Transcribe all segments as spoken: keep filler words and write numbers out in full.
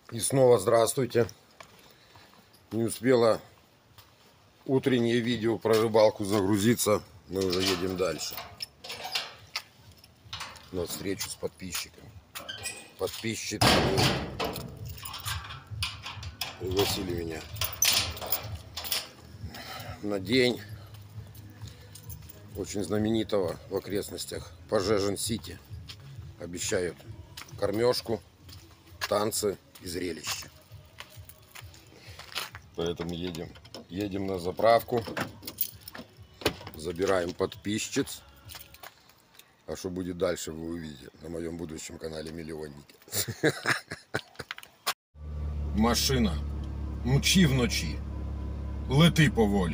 И снова здравствуйте. Не успела утреннее видео про рыбалку загрузиться. Мы уже едем дальше. На встречу с подписчиками. Подписчики пригласили меня на день очень знаменитого в окрестностях Пожежин-Сити. Обещают кормежку, танцы и зрелище. Поэтому едем, едем на заправку, забираем подписчиц. А что будет дальше, вы увидите на моем будущем канале Миллионники. Машина, мчи вночі, лети поволі.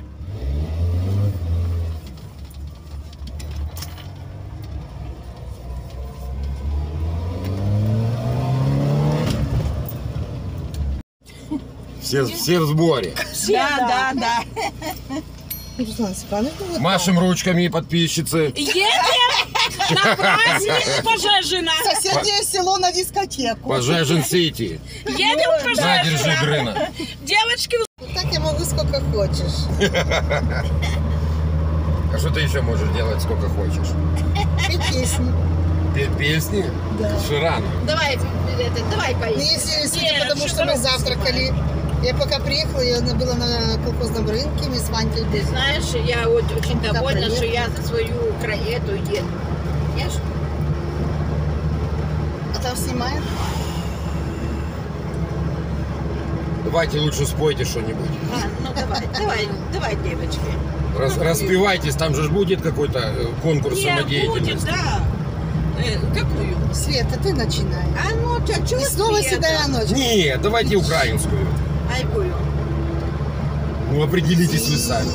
Все, все в сборе. Все, да, да. да. Машем ручками, подписчицы. Едем на праздник Пожежина. Соседнее село на дискотеку. Пожежин-Сити. Едем в Пожежина. На, держи, Дрына. Девочки. Так я могу сколько хочешь. А что ты еще можешь делать сколько хочешь? Петь песни. Петь песни? Да. Ширано. Давай, это, давай поедем. Не если судя, Нет, потому что мы завтракали. Я пока приехала, я была на колхозном рынке, мы с Ванькой. Ты знаешь, я вот очень довольна, что я за свою эту еду. Я ж... А там снимают? Давайте лучше спойте что-нибудь. А, ну давай, давай, давай, девочки. Раз, распевайтесь, там же будет какой-то конкурс Нет, самодеятельности. будет, да. Э, какую? Света, ты начинай. А ну, а что И снова седая ночь. Нет, давайте украинскую. Айкую. Ну определитесь вы сами.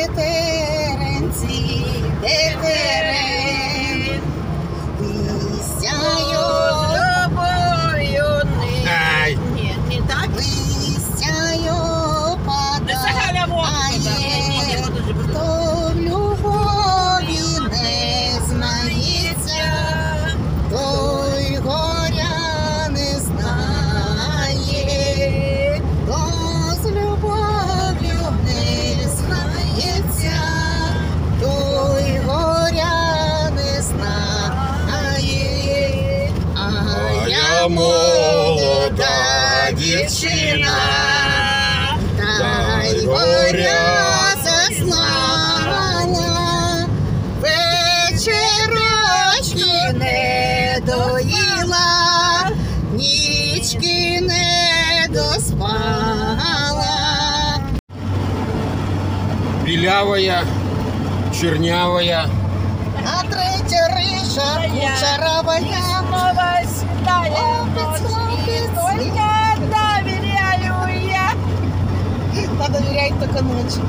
Ай. Нет, не так. Да Сахара вот. Хто в любові не знається, той горя не знає, хто з любов'ю не знається, той горя не знає. А я молода дівчина, та й горя зазнала, вечерочки не доїла, нічки не доспала. Белявая, чернявая. А третя риша кучеровая. Снова седая Хлопец, ночь, хлопец. только доверяю я. Надо доверять только ночью.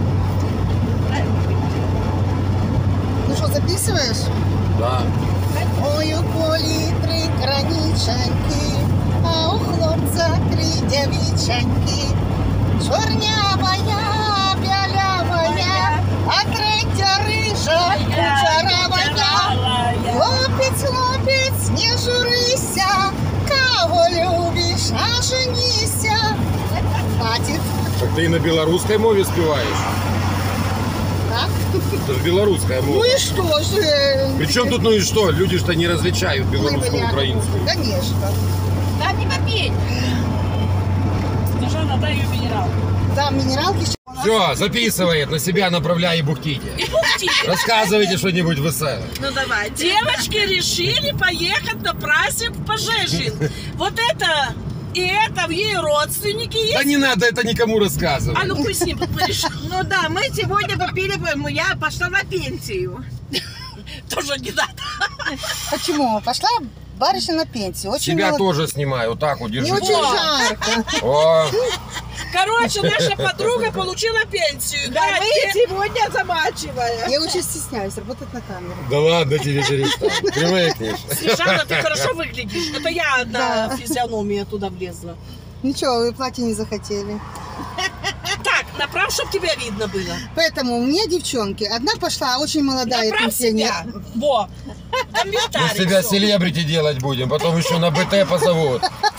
Ну что, записываешь? Да. Ой, у полі три краніченьки, а у хлопця три дівченьки. Чорнявая, білявая, а третя риша кучеровая. Хлопець, хлопець, не журися, кого любиш, а женися. Хватит. Так ты и на белорусской мове спеваешь? Так? Это же белорусская мова. Ну и что же? Причем тут ну и что? Люди что не различают белорусскую, украинскую. Конечно. Да не попей. Снежана, дай ее минерал. Там минералки. Все, записывает, на себя направляй и бухтите. Рассказывайте что-нибудь веселое. Ну давай. Девочки решили поехать на праздник в Пожежин. Вот это и это в ей родственники есть. Да не надо это никому рассказывать. А ну пусть не решим. Ну да, мы сегодня попили, я пошла на пенсию. Тоже не надо. Почему? Пошла барышня на пенсию. Очень Себя молод... тоже снимаю, вот так вот Не держи. очень жарко. О, Короче, наша подруга получила пенсию. Да, мы сегодня замачиваем. Я очень стесняюсь работать на камеру. да ладно тебе перестань. Привыкнешь. Снежана, ты хорошо выглядишь. Это я Да. на физиономию туда влезла. Ничего, вы платье не захотели. Так, направь, чтобы тебя видно было. Поэтому у меня девчонки. Одна пошла, очень молодая Направь себя. пенсионер. Во. Мы Комментарий. себя всё. селебрити делать будем, потом еще на БТ позовут.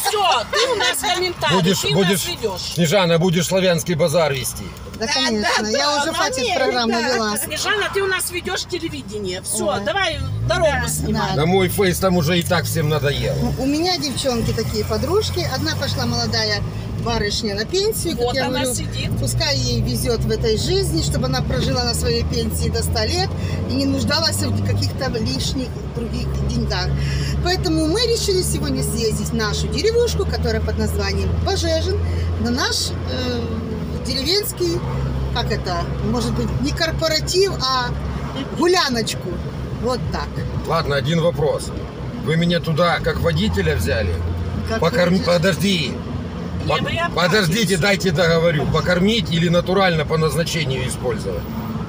Все, ты у нас комментарий, Будешь, ты будешь, нас ведешь. Снежана, будешь славянский базар вести. Да, конечно. Я да, уже на хватит мере, программу да. вела. Снежана, ты у нас ведешь телевидение. Все, Ой. давай дорогу снимай. На мой фейс там уже и так всем надоело. У меня девчонки такие подружки. Одна пошла молодая барышня на пенсию. Как Вот я она говорю, сидит. пускай ей везет в этой жизни, чтобы она прожила на своей пенсии до ста лет и не нуждалась в каких-то лишних других деньгах. Поэтому мы решили сегодня съездить в нашу деревушку, которая под названием Пожежин, на наш э, деревенский, как это, может быть, не корпоратив, а гуляночку. Вот так. Ладно, один вопрос. Вы меня туда как водителя взяли? Как Покорм... хочешь. Подожди. Не, По- ну я Подождите, платье. дайте договорю. Покормить или натурально по назначению использовать?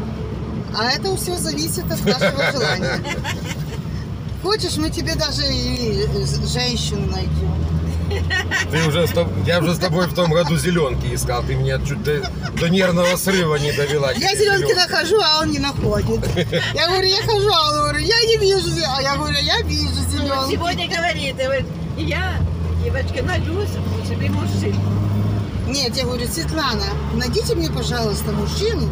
А это все зависит от вашего желания. Хочешь, мы тебе даже и женщину найдем. Ты уже с тоб- Я уже с тобой в том году зеленки искал. Ты меня чуть до, до нервного срыва не довела. Я зеленки нахожу, а он не находит. Я говорю, я хожу, а он говорит, я не вижу. зе- А я говорю, я вижу зеленки. Сегодня говорит, говорит, я, девочка, найду себе мужчину. Нет, я говорю, Светлана, найдите мне, пожалуйста, мужчину.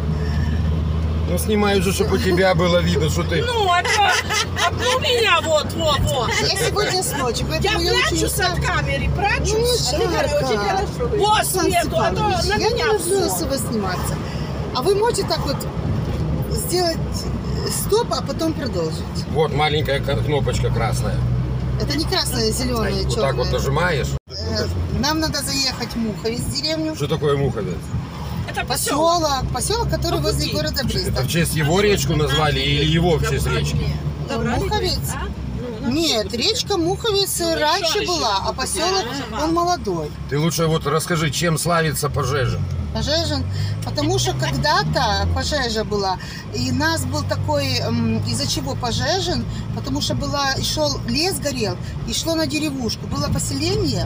Ну, снимаю же, чтобы у тебя было видно, что ты... Ну, это обну меня, вот, вот, вот. Я сегодня с ночи, Я поэтому я, очень прячусь устала. от камеры, Ну, прячусь. не Это жарко. очень хорошо. О, Александр Свету, а то Степанович, на я не меня люблю всё. особо сниматься. А вы можете так вот сделать стоп, а потом продолжить? Вот маленькая к- кнопочка красная. Это не красное, зеленое, Вот так вот черное. нажимаешь. Нам надо заехать в Муховец, в деревню. Что такое Муховец? Это поселок. Поселок, поселок, который Ну, возле пути. города Это Бреста. в честь его речку назвали или его в честь речки? Муховец? А? Нет, речка Муховец Ну, раньше еще была, еще. а поселок, Да. он молодой. Ты лучше вот расскажи, чем славится Пожежин? Пожежен, потому что когда-то пожежа была, и нас был такой, м, из-за чего пожежен, потому что была, и шел лес горел, и шло на деревушку, было поселение,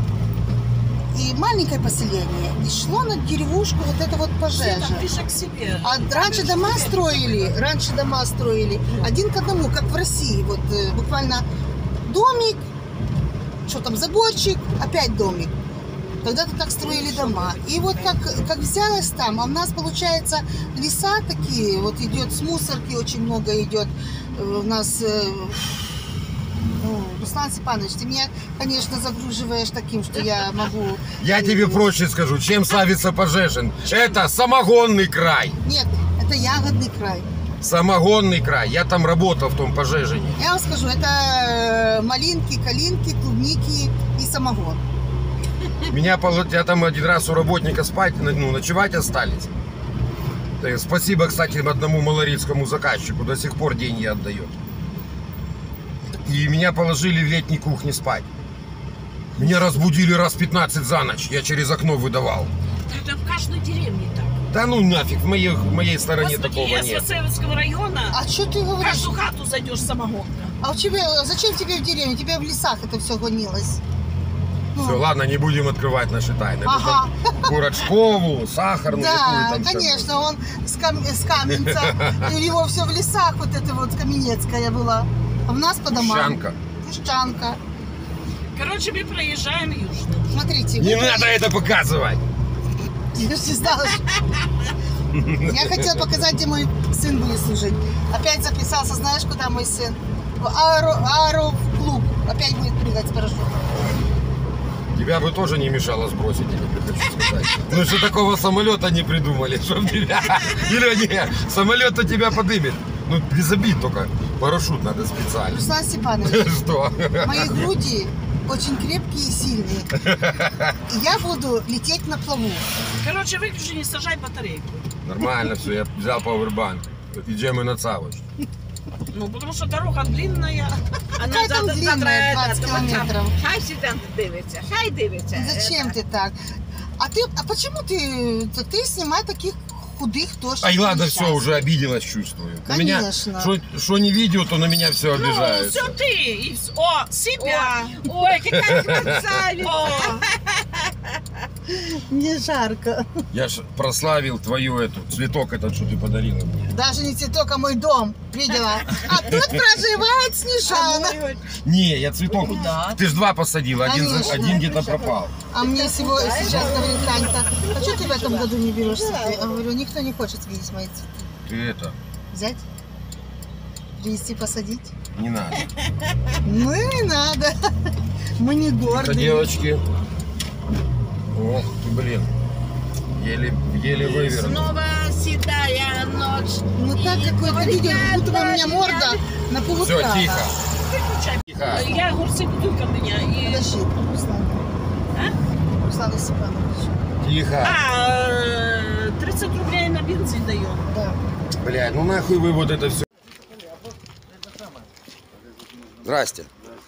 и маленькое поселение, и шло на деревушку вот это вот пожежа. Света, ты же к себе. А раньше дома строили, раньше дома строили один к одному, как в России, вот э, буквально домик, что там, заборчик, опять домик. Когда-то так строили дома. И вот как, как взялось там, а у нас, получается, леса такие, вот идет с мусорки, очень много идет. Э, У нас, э, ну, Руслан Степанович, ты меня, конечно, загруживаешь таким, что я могу... Я тебе проще скажу, чем славится Пожежин. Это самогонный край. Нет, это ягодный край. Самогонный край. Я там работал в том Пожежине. Я вам скажу, это э, малинки, калинки, клубники и самогон. Меня поло- я там один раз у работника спать, ну, ночевать остались. Э, Спасибо, кстати, одному малорицкому заказчику, до сих пор деньги отдает. И меня положили в летней кухне спать. Меня разбудили раз пятнадцать за ночь, я через окно выдавал. Это в каждой деревне так. Да ну нафиг, в моей, в моей стороне Господи, такого я нет. с Советского района. А что ты В говоришь? каждую хату зайдешь самогонка. А у тебя, зачем тебе в деревне? У тебя в лесах это все гонилось. Ну, Все, ладно, не будем открывать наши тайны. Ага. Курочкову, сахарную, да, какую там конечно, он с, кам- с Каменца, и у него все в лесах, вот это вот Каменецкая была. А у нас по домам. Песчанка. Песчанка. Короче, мы проезжаем южно. Смотрите. Не вот- надо это показывать. Я же знала, что- Я хотела показать, где мой сын будет служить. Опять записался, знаешь, куда мой сын? В аэро, аэроклуб. Опять будет прыгать с парашютом. Тебя бы тоже не мешало сбросить, я тебе хочу сказать. Ну что такого самолета не придумали, чтоб тебя... Или нет, самолет-то тебя подымет. Ну, без обид только. Парашют надо специально. Руслан Степанович, Что? мои груди очень крепкие и сильные. И я буду лететь на плаву. Короче, выключи, не сажай батарейку. Нормально все, я взял пауэрбанк. Идем на Цавоч. Ну, потому що дорога длинная. А Какая там длинная, двадцать километров. Хай сюди дивиться, хай дивиться. Зачем ты так? А ты, а почему ты, ты снимай таких худых тоже? Ай, ладно, все, уже обиделась, чувствую. На меня, Конечно. что- что не видео, то на меня все Ну, обижаются. все ты. И вс- О, себя. Ой, какая красавица. О, Мне жарко. Я ж прославил твою эту, цветок этот, что ты подарила мне. Даже не цветок, а мой дом. Видела? А тут проживает Снежана. Не, я цветок. Да. Ты ж два посадила, один, за- Конечно. один где-то пропал. А мне всего сейчас говорит Танька, а что ты в этом году не берешь цветы? Я говорю, никто не хочет видеть мои цветы. Ты это, Взять? Привезти, посадить? не надо. Ну и не надо. Мы не Это гордые. девочки. Ох ты, блин. Еле, еле вывернул. Снова седая ночь. Ну так какое-то видео, как будто бы у меня морда на Все, полукрата. тихо. Выключай. Тихо. Я огурцы бутылка меня. И... Подожди, Руслан. А? Руслан Степанович. Тихо. А, тридцать рублей на бензин дает. Да. Блядь, ну нахуй вы вот это все. Здрасте.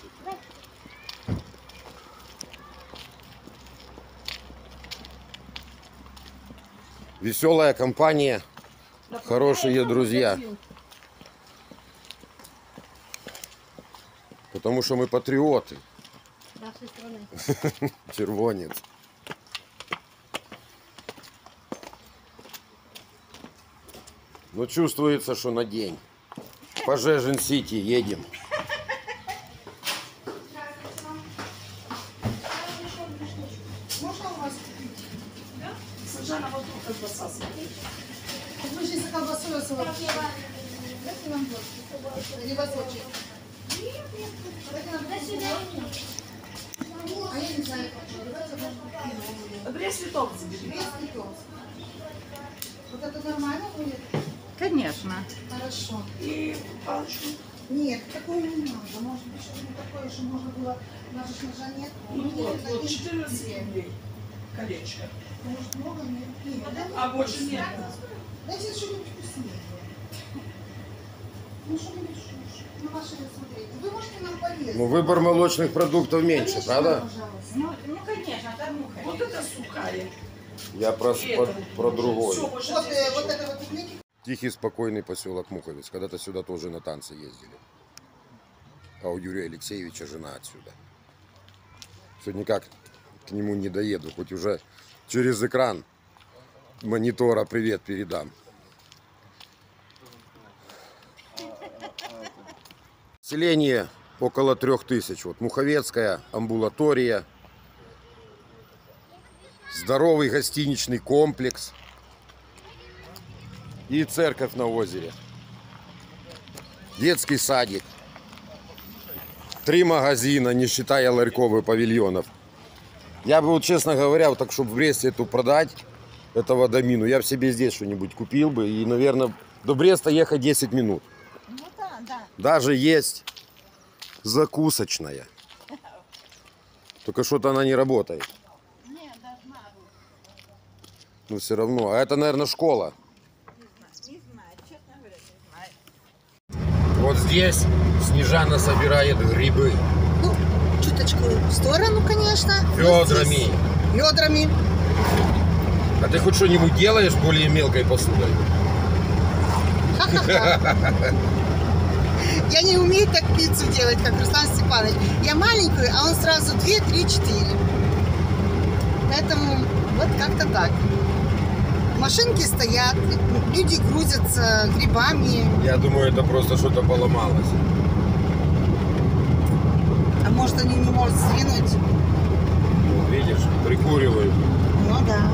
Веселая компания, хорошие друзья. Потому что мы патриоты. Червонец. Но чувствуется, что на день. По Жежин-Сити едем. Можно у вас купить? Да? Сажана вот тут колбаса смотри. Вы же за колбасой особо. Дайте нам или восочек. Дайте нам а я не знаю, как. Брест литов забери. Без литов. Вот это нормально будет? Конечно. Хорошо. И палочку. Нет, такое не надо. Может быть, что-нибудь такое, что можно было... У нас же ножа нет. Ну Мне вот, это вот не- четырнадцать нет. рублей. Колечко. Может, много? Нет. Нет, да? А больше нет. Дайте что-нибудь вкуснее. Ну, что-нибудь вкуснее. Ну, ваши смотрите. Вы можете нам полезть. Ну, выбор молочных продуктов меньше, Конечно, правда? пожалуйста. Ну, ну конечно, там муха. Вот это сухая. Я про, про, про другое. Все, больше Вот, здесь э, ничего. вот это вот пикник. Тихий, спокойный поселок Муховец. Когда-то сюда тоже на танцы ездили. А у Юрия Алексеевича жена отсюда. Все никак к нему не доеду. Хоть уже через экран монитора привет передам. Население около трех тысяч. Вот Муховецкая амбулатория. Здоровый гостиничный комплекс. И церковь на озере. Детский садик. Три магазина, не считая ларьков и павильонов. Я бы, вот, честно говоря, вот так, чтобы в Бресте эту продать, этого домину, я бы себе здесь что-нибудь купил бы. И, наверное, до Бреста ехать десять минут. Ну да, да. Даже есть закусочная. Только что-то она не работает. Нет, должна быть. Но все равно. А это, наверное, школа. Не знаю, честно говоря, не знаю. Вот здесь Снежана собирает грибы. Ну, чуточку в сторону, конечно. Ведрами. Ведрами. А ты хоть что-нибудь делаешь более мелкой посудой? Я не умею так пиццу делать, как Руслан Степанович. Я маленькую, а он сразу две, три, четыре. Поэтому вот как-то так. Машинки стоят, люди грузятся грибами. Я думаю, это просто что-то поломалось. А может, они не могут сдвинуть? Вот видишь, прикуривают. Ну да.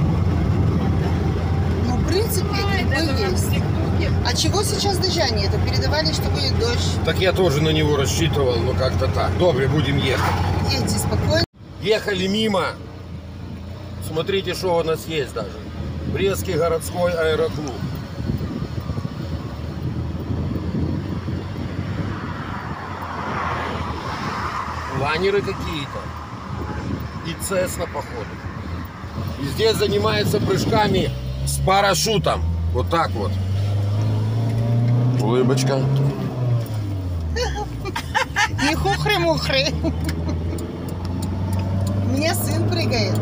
Ну, в принципе, грибы есть. А чего сейчас дождя нету? Передавали, что будет дождь. Так я тоже на него рассчитывал, но как-то так. Добре, будем ехать. Едьте спокойно. Ехали мимо. Смотрите, что у нас есть даже. Брестский городской аэроклуб. Лайнеры какие-то. И Цесна, походу. И здесь занимается прыжками с парашютом. Вот так вот. Улыбочка. Не хухры-мухры. У меня сын прыгает.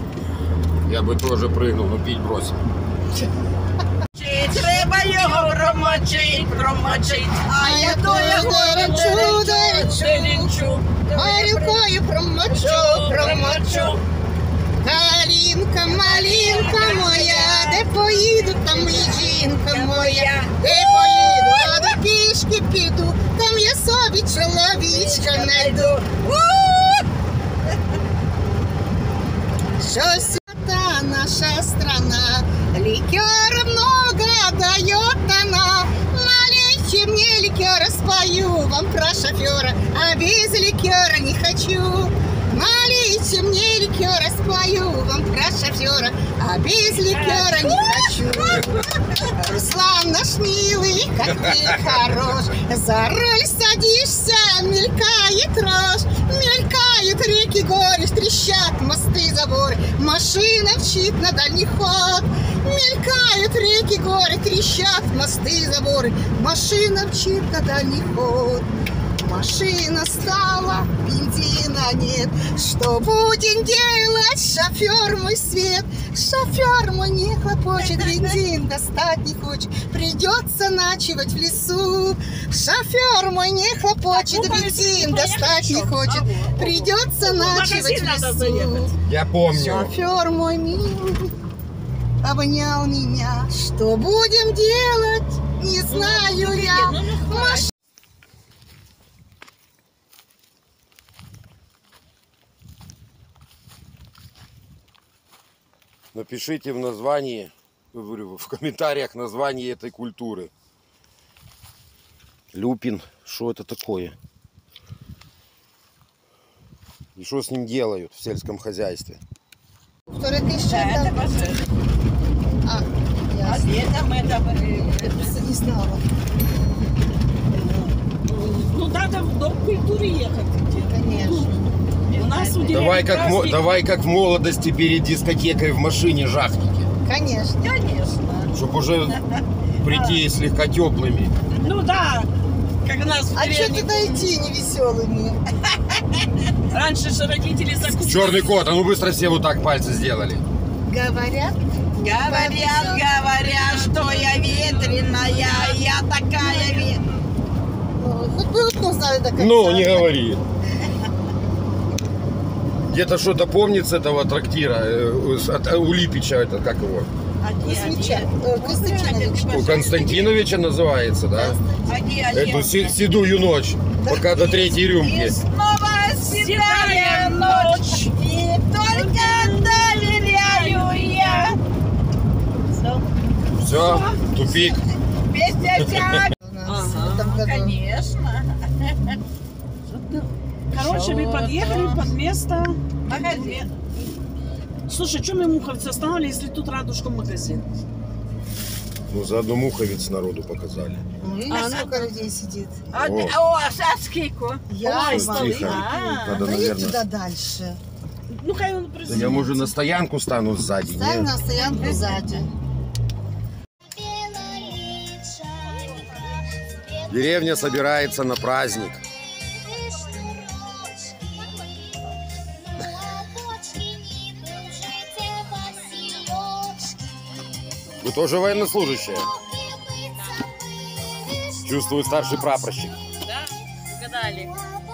Я бы тоже прыгнул, но пить бросил. Чи треба його промочить, промочить. А я тою горячу, горячу, горілкою промочу, промочу. Калинка, малинка моя, де поїду, там і жінка моя. Де поїду, а до пішки піду, там я собі чоловічка найду. Що свята наша страна, ликера много дает она. Налейте мне ликера, спою вам про шофера, а без ликера не хочу. Налейте мне ликера, спою вам про шофера, а без ликера не хочу. Руслан наш милый, как ты хорош, за руль садишься, мелькает рожь, мелькают реки, горы, трещат мосты, заборы, машина мчит на дальний ход. Мелькают реки, горы, трещат мосты, заборы, машина мчит на дальний ход. Машина стала, бензина нет. Что будем делать, шофер мой свет? Шофер мой не хлопочет, бензин достать не хочет. Придется ночевать в лесу. Шофер мой не хлопочет, бензин достать не хочет. Придется ночевать в лесу. Я помню. Шофер мой милый обнял меня. Что будем делать, не знаю я. Маш- Напишите в названии, говорю, в комментариях название этой культуры. Люпин, что это такое? И что с ним делают в сельском хозяйстве? Вторая тысяча, Да, это это... пожежник. А, А ясно. летом это... Я просто не знала. Ну, надо в дом культуры ехать. где-то. Конечно. У нас в деревне Давай как, мо- праздник. давай как в молодости перед дискотекой в машине жахните. Конечно. Конечно. Чтобы уже прийти слегка теплыми. Ну да, как у нас в А что деревне. туда идти невеселыми? Раньше же родители закусывали. Черный кот, а ну быстро все вот так пальцы сделали. Говорят, Говорят, говорят, что я ветреная, я такая ветреная. ну, хоть бы вот знали до конца. Ну, не говори. Где-то что-то помнит с этого трактира, э, с- от, э, у Липича, это как его? Кузьмича, э, Константинович. У Константиновича называется, да? Эту се- седую ночь, пока до третьей И рюмки. снова седая ночь, и только доверяю я. Все, тупик. Песня тянет. У нас Ага, в этом году. Конечно. Короче, мы подъехали под место. Магазин. Слушай, что мы Муховцы останавливали, если тут радужком магазин? Ну, заодно муховец народу показали. Ну, видишь, сколько людей сидит. А, О. О, а сколько? Я Ой, вам. столы. Тихо. А, Надо, Поедь наверное... туда дальше. ну хай он Да присоединится. я, может, на стоянку стану сзади, Ставь нет? на стоянку сзади. Деревня собирается на праздник. Вы тоже военнослужащие? Чувствую, старший прапорщик. Да, угадали.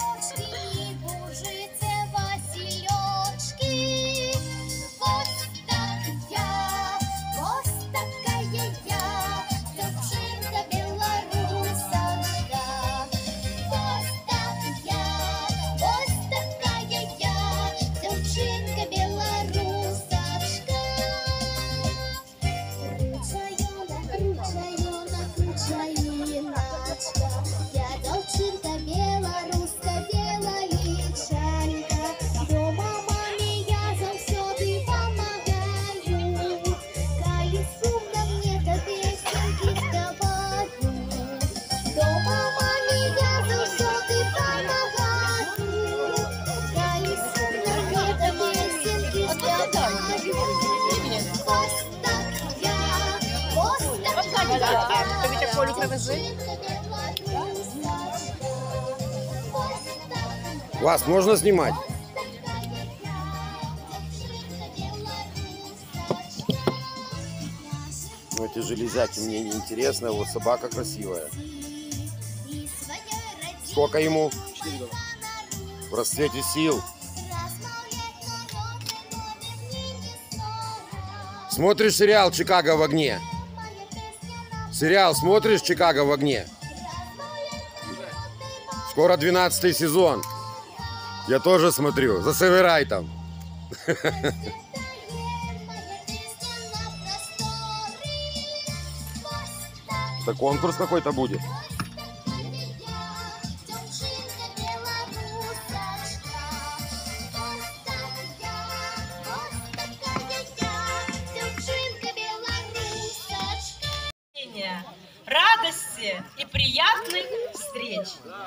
Вас можно снимать? Ну, эти железяки мне не интересны, а вот собака красивая. Сколько ему? четыре года. В расцвете сил. Смотришь сериал «Чикаго в огне»? Сериал смотришь «Чикаго в огне»? Скоро двенадцатый сезон. Я тоже смотрю. Засобирай там. Это конкурс какой-то будет. Радости и приятных встреч.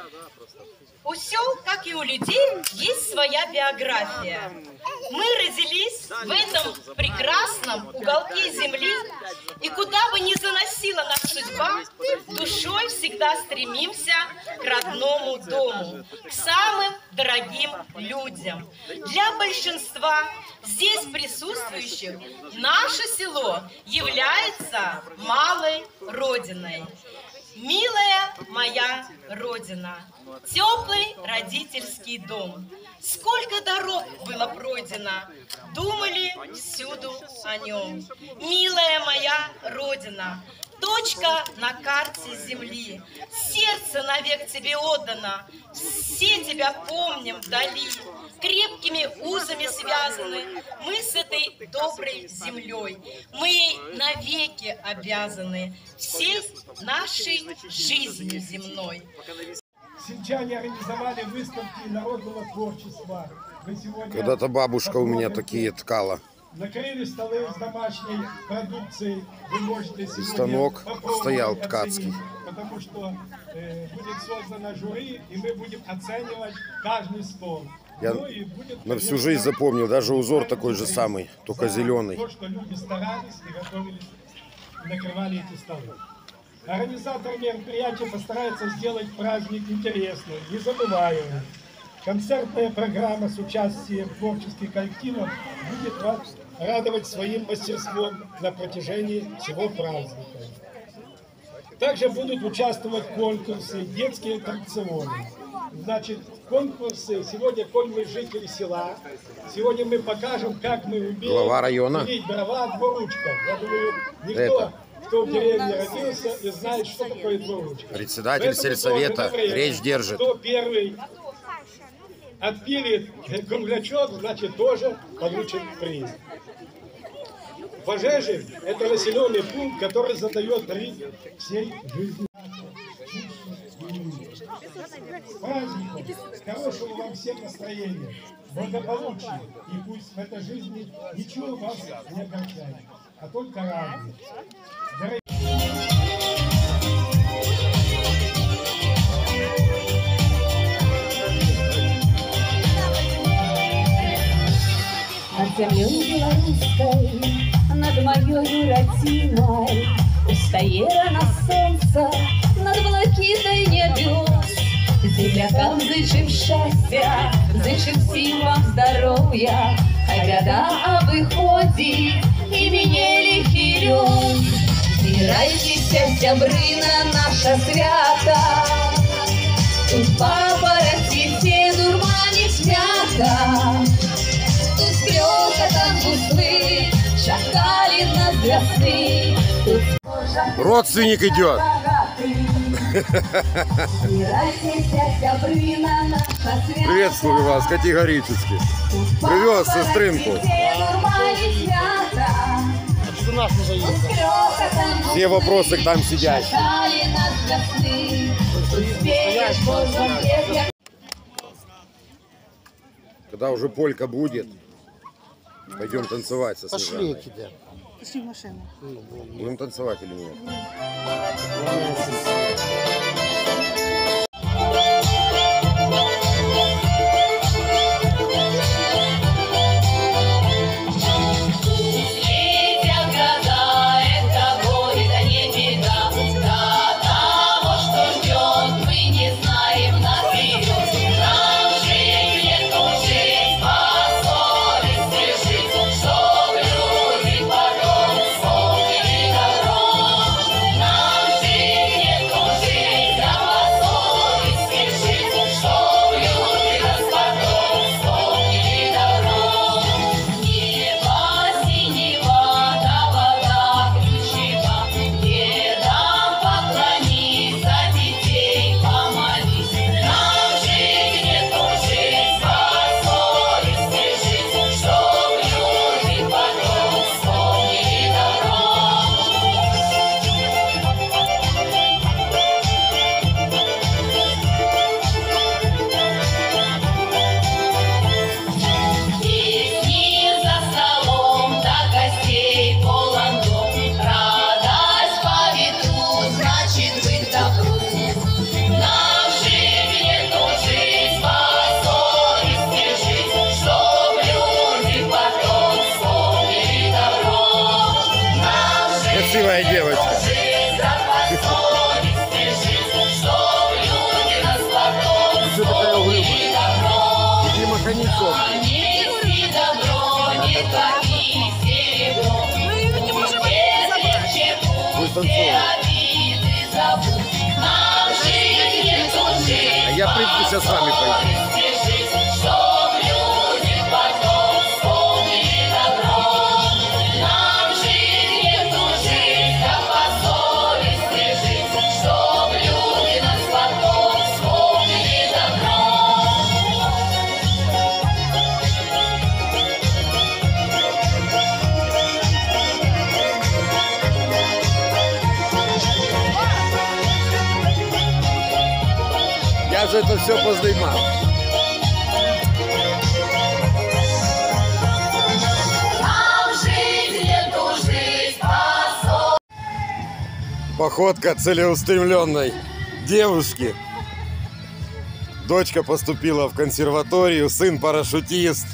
У сел, как и у людей, есть своя биография. Мы родились в этом прекрасном уголке земли, и куда бы ни заносила нас судьба, душой всегда стремимся к родному дому, к самым дорогим людям. Для большинства здесь присутствующих наше село является малой родиной. Милая моя родина, теплый родительский дом. Сколько дорог было пройдено, думали всюду о нем. Милая моя родина, точка на карте земли, сердце навек тебе отдано, все тебя помним вдали. Крепкими узами связаны мы с этой доброй землей. Мы ей навеки обязаны всей нашей жизнью земной. Сельчане организовали выставки народного творчества. Когда-то бабушка у меня такие ткала. Накрыли столы с домашней продукцией. Вы можете сегодня станок стоял оценить, ткацкий. потому что э, будет создано жюри, и мы будем оценивать каждый стол. Я Ну, и будет, на всю жизнь запомнил, даже узор такой же самый, только за зеленый. То, что люди старались и готовились, накрывали эти столы. Организатор мероприятия постарается сделать праздник интересным, незабываемым. Концертная программа с участием творческих коллективов будет вас радовать своим мастерством на протяжении всего праздника. Также будут участвовать конкурсы, детские аттракционы. Значит, конкурсы, сегодня, коль мы жители села, сегодня мы покажем, как мы умеем Глава района. пилить дрова двуручком. Я думаю, никто, Это. кто в деревне родился и знает, что такое двуручка. Председатель Поэтому сельсовета тоже на время, речь держит. Кто первый отпилит круглячок, значит, тоже получит приз. Пожежи – это населенный пункт, который задает ритм всей жизни. С праздником, хорошего вам всем настроения, благополучия, и пусть в этой жизни ничего вас не огорчает, а только радует. Над землей белорусской, над моей родиной, устает на солнце, над блакитой небес. Землякам зычим счастья, зычим всім вам здоров'я, хай беда обиходить і мінє лихий льот. Збирайтеся, сябри, на наше свято, тут папороті дурманить м'ята. Тут с грёкотом гуслы шагали на звезды. Родственник идет. Приветствую вас категорически. Привез сестринку. Все вопросы к там сидящим. Когда уже полька будет, пойдем танцевать со Снежаной. Пошли, да. Пошли в машину. Будем танцевать или нет? Чтобы люди потом вспомнили добро. пританцовывать. А я в принципе сейчас с вами пойду. Я же это все поздымал. Походка целеустремленной девушки. Дочка поступила в консерваторию, сын парашютист.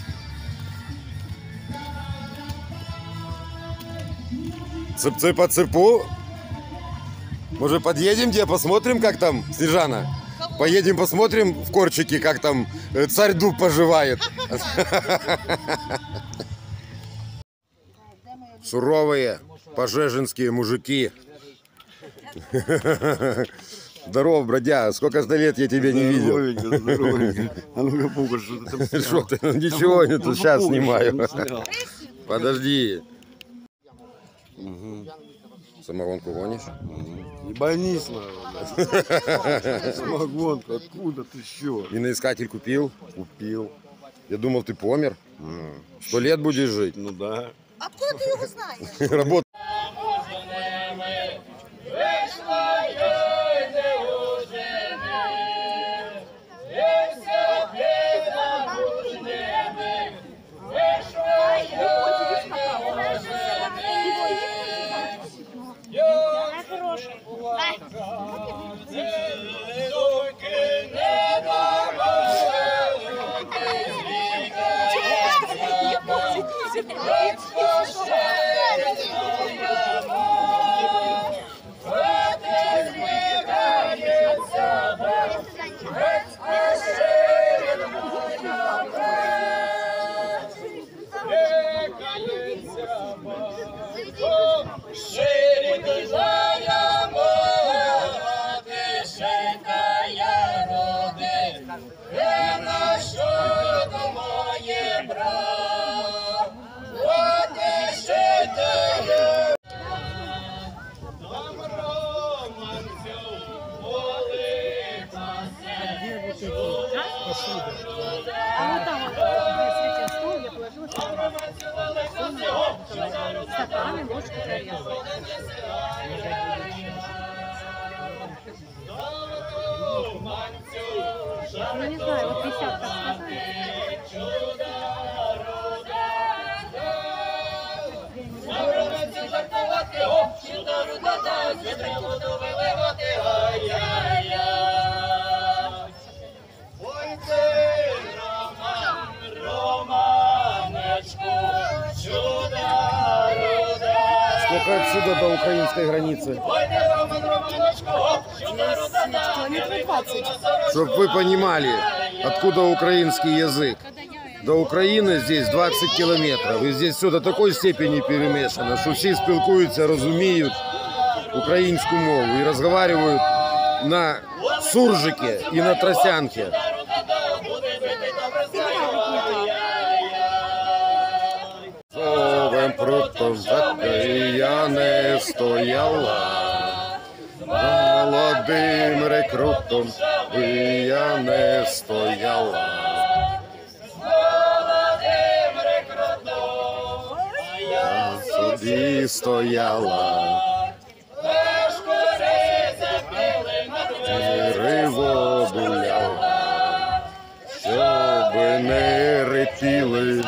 Цып-цып по цепу. Может, подъедем, где посмотрим, как там Снежана? Поедем посмотрим в Корчике, как там царь дуб поживает. Суровые пожежинские мужики. Здорово, бродяга. Сколько лет я тебя не видел? Здоровенько. А ну-ка, Пуга, что ты там снял? Что ты? Ничего, не тут сейчас снимаю. Подожди. Самогонку гонишь? Ебанись, надо. Самогонку, откуда ты еще? Миноискатель купил? Купил. Я думал, ты помер. Сто лет будешь жить. Ну да. Откуда ты его знаешь? Работа. Стаканы, ложки, тарелки. Ну не знаю, вот пятьдесят так сказали. Сколько отсюда до украинской границы? Километров двадцать. Чтобы вы понимали, откуда украинский язык. До Украины здесь двадцать километров. И здесь все до такой степени перемешано, что все спілкуються, розуміють українську мову і розмовляють на суржике і на тросянке. Словом прутом я не стояла, молодим рекрутом я не стояла. Я собі стояла, дерево буляла, щоби не репіли.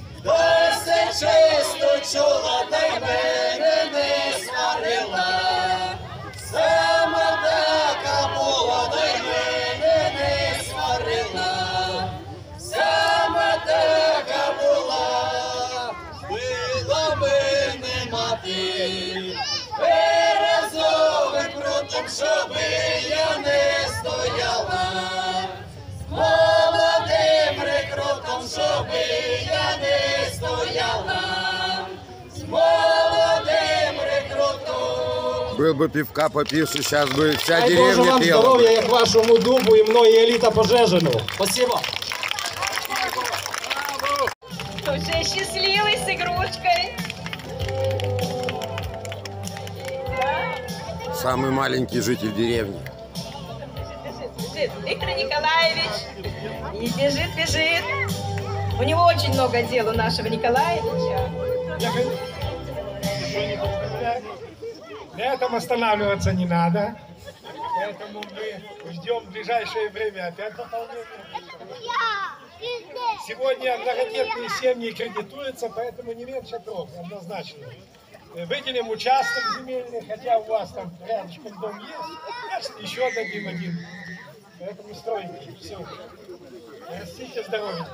Чисто чула, та й мене не сварила. стояти, березовим прутом, щоби я не стояла, з молодим рекрутом, щоби я не стояла, з молодим рекрутом. Был бы пивка попивший, сейчас бы вся Дай Боже деревня вам пела. здоровья, як вашому дубу і многие еліта Пожежину. Спасибо. Уже счастливый с игрушкой. Самый маленький житель деревни. Бежит Виктор Николаевич. И бежит, бежит. У него очень много дел, у нашего Николаевича. На этом останавливаться не надо. Поэтому мы ждем в ближайшее время опять пополнения. Сегодня многодетные семьи кредитуются, поэтому не меньше трех, однозначно. Выделим участок земельный, хотя у вас там рядышком дом есть, еще дадим один. Поэтому стройте, все. Растите здоровье.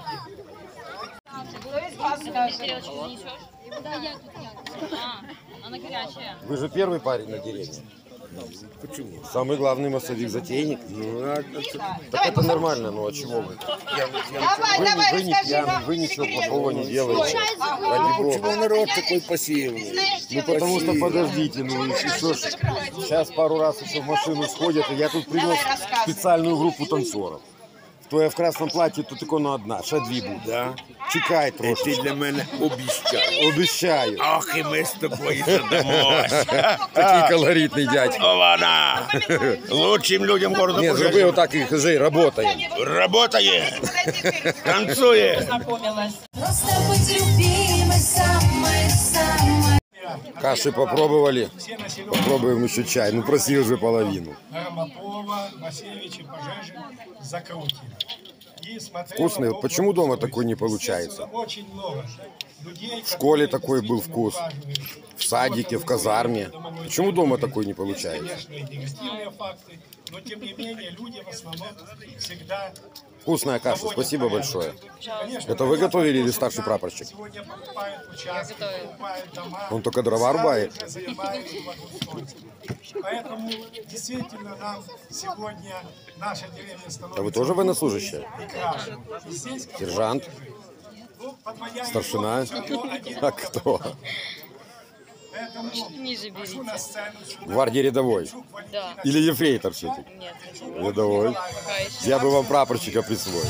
Да, я тут я. А, она горячая. Вы же первый парень на деревне. Почему? Самый главный массовик-затейник. Ну, а, так это нормально, ну а чего вы? Я, я, Давай, вы, давай, вы не расскажи пьяны, нам вы ничего секрет. плохого не делаете. Ради бога. Почему народ такой пассивный? Ну потому что подождите, ну еще ж, сейчас пару раз еще в машину сходят, и я тут привез специальную группу танцоров. То я в красном платье, то тільки на одна, ще дві буде. Да? Чекай трошки. Ти для мене обіцяй. Обіцяю. Ох, і ми з тобою задамось. Такий колоритний дядько. Вона. Лучшим людям города Ні, зроби Пожежного. отак і кажи, работає. Работає. Танцує. Просто быть любимой самой-самой. Каши попробовали, попробуем еще чай. Ну проси уже половину. Ромапова, Масевич и Пожежин закрутили. И смотрела Вкусный. Вот ровно почему дома вкус. такой не получается? Очень много людей, В школе которые такой был действительно вкус. ухаживают. В садике, в казарме. Почему дома такой не получается? Конечно, и негативные факты, но тем не менее люди в основном всегда... Вкусная каша, спасибо большое. Конечно, Это вы готовили или старший прапорщик? сегодня покупают участки, покупают дома. Он только дрова рубает. Сами уже занимаются благоустройством. Поэтому действительно нам сегодня наша деревня становится... А вы тоже военнослужащие? прекрасной. И здесь, как Сержант? ну, подводя Старшина? итог, всё равно один А кто? Поэтому Ниже прошу берите. на сцену сюда. Гвардии рядовой? Да. Или ефрейтор все-таки? Нет. Рядовой. Пока еще. Я бы вам прапорщика присвоил.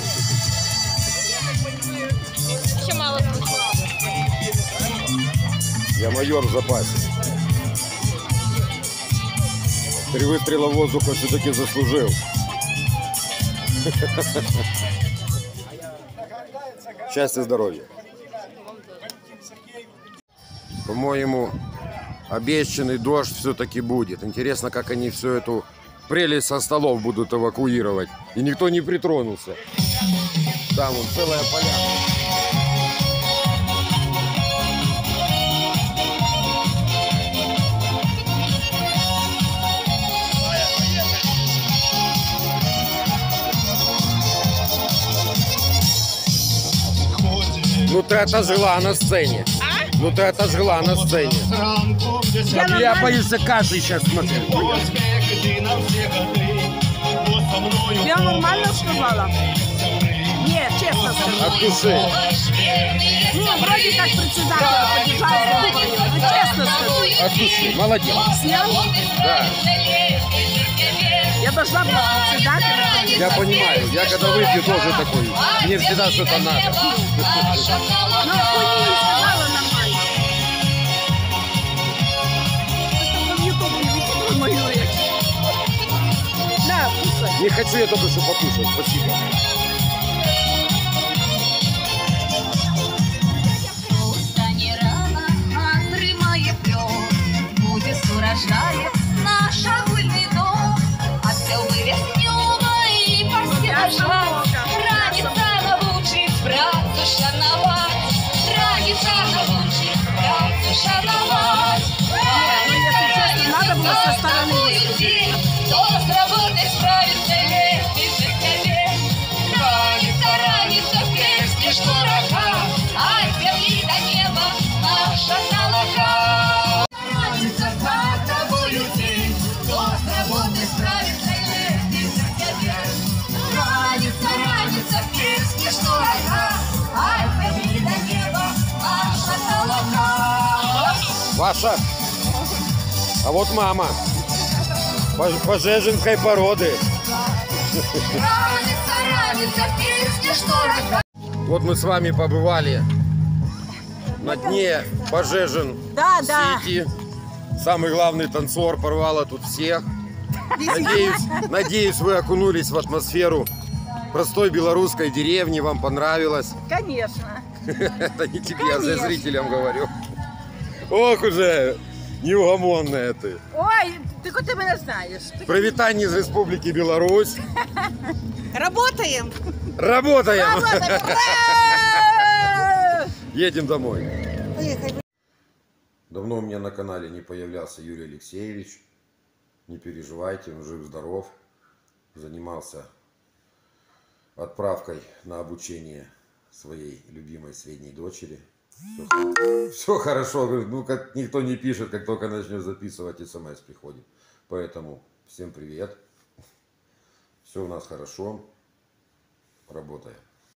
Еще мало случилось. Я майор в запасе. Три выстрела в воздух он все-таки заслужил. Счастья, здоровья. По-моему, обещанный дождь все-таки будет. Интересно, как они всю эту прелесть со столов будут эвакуировать. И никто не притронулся. Там вон целая поляна. Ну ты отожгла на сцене. Ну ты отожгла на сцене. Я боюсь каши сейчас смотреть. Я нормально сказала? Нет, честно сказала. От души. Ну, вроде как председателя поддержал. Ну, честно скажу. От души. Молодец. Снял? Да. Я должна была председателя поддержать. Я понимаю. Я когда выпью тоже такой. Мне всегда что-то надо. Ну, хуйню не сказала нормально. Просто в YouTube не выкинула мою речь. Да, кушай. Не хочу я только что покушать. Спасибо. Устань рано, отрымая плёт, будет урожаем наш огульный дом. А все вывеснёва и посевожать, ранится научить працу шановать, ранится научить працу шановать. Ну, если честно, надо было со стороны. Кто с работой справится, вместе же тебе. Ваша? А вот мама. Пож- Пожежинской породы. Вот мы с вами побывали на дне Пожежин Да, да. Сити. Самый главный танцор, порвала тут всех. Надеюсь, надеюсь, вы окунулись в атмосферу простой белорусской деревни, вам понравилось. Конечно. Это не тебе, я за зрителям говорю. Ох уже, неугомонная ты. Ой, ти куди мене знаєш? Привітання з Республики Беларусь. Работаем. Работаем. Едем домой. Поехали. Давно у меня на канале не появлялся Юрий Алексеевич. Не переживайте, он жив-здоров. Занимался отправкой на обучение своей любимой средней дочери. Все, все хорошо. Ну, как никто не пишет, как только начнет записывать, смс приходит. Поэтому всем привет. Все у нас хорошо. Работаем.